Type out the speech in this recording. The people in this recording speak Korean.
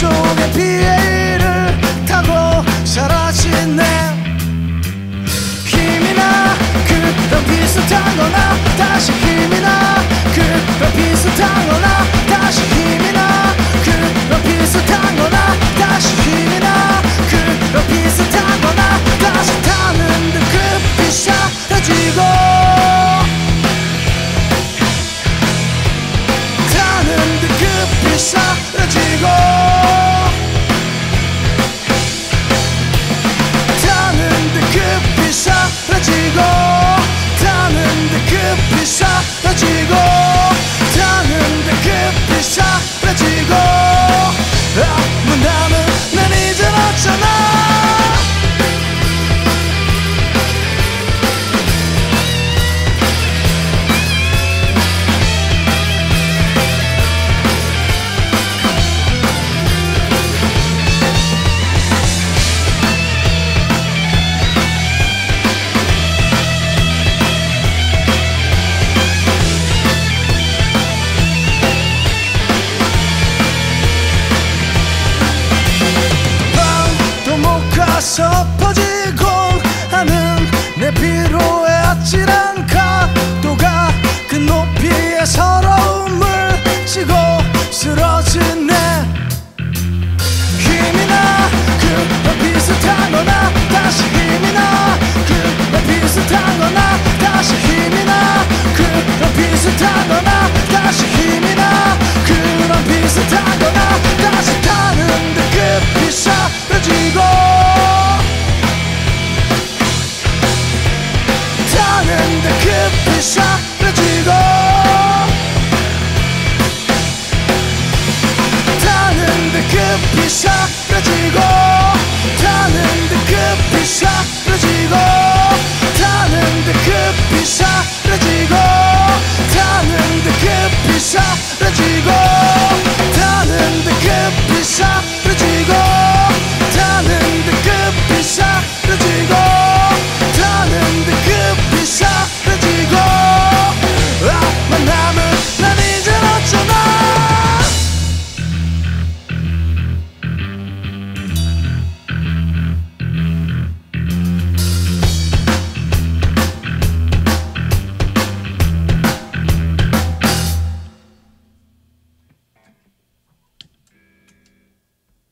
속에 비행기를 타고 사라지네. 힘이 나 그런 비슷한 거나 다시 힘이 나 그런 비슷한 거나 다시 힘이 나 그런 비슷한 거나 다시 힘이 나 그런 비슷한 거나 다시 타는 듯 급히 사라지고 타는 듯 급히 사라지고 타는 듯 급히 사라지고 타는 듯 급히 사라지고 타는 듯 급히 사라지고 아무 나는 난 이젠 없잖아. 퍼지고 하는 내 피로의 아찔한 각도가 그 높이의 서러움을 지고 쓰러지네. 힘이 나 그런 비슷한 거나 다시 힘이 나 그런 비슷한 거나 다시 힘이 나 그런 비슷한 거나 다시 힘이 나 그런 비슷한 거나 다시 타는 듯 급히 사라지고 타는 듯 급히 사라지고